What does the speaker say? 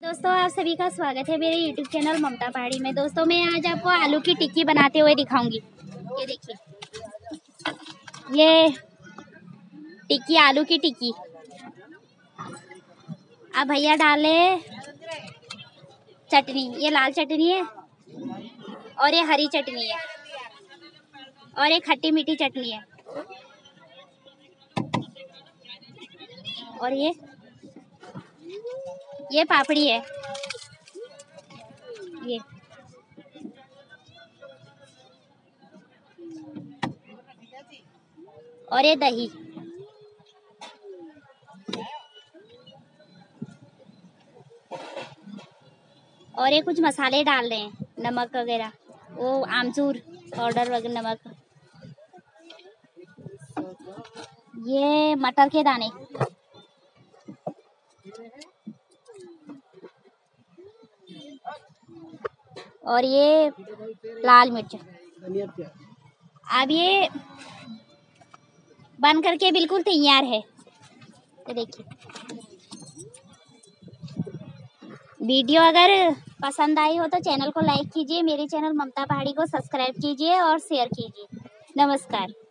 दोस्तों आप सभी का स्वागत है मेरे YouTube चैनल ममता पहाड़ी में। दोस्तों मैं आज आपको आलू की टिक्की बनाते हुए दिखाऊंगी। ये देखिए, ये टिक्की, आलू की टिक्की। अब भैया डाले चटनी, ये लाल चटनी है और ये हरी चटनी है और ये खट्टी मीठी चटनी है और ये पापड़ी है। ये और ये दही और ये कुछ मसाले डाल रहे हैं, नमक वगैरह, वो आमचूर पाउडर वगैरह, नमक। ये मटर के दाने और ये लाल मिर्च। अब ये बन करके बिल्कुल तैयार है। तो देखिए, वीडियो अगर पसंद आई हो तो चैनल को लाइक कीजिए, मेरे चैनल ममता पहाड़ी को सब्सक्राइब कीजिए और शेयर कीजिए। नमस्कार।